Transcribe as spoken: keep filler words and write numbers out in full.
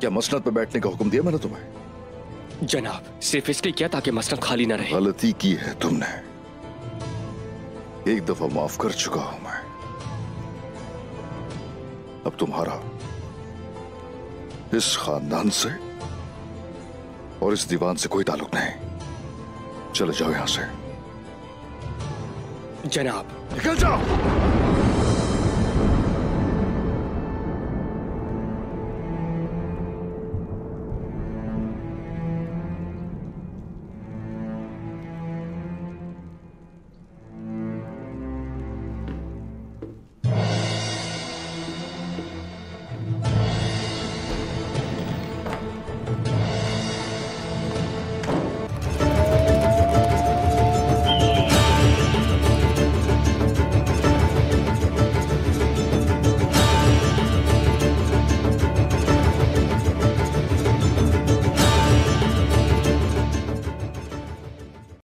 क्या मसनद पे बैठने का हुक्म दिया मैंने तुम्हें? जनाब, सिर्फ इसलिए किया ताकि मसनद खाली ना रहे। गलती की है तुमने, एक दफा माफ कर चुका हूं मैं। अब तुम्हारा इस खानदान से और इस दीवान से कोई ताल्लुक नहीं। चले जाओ यहां से। जनाब। निकल जाओ।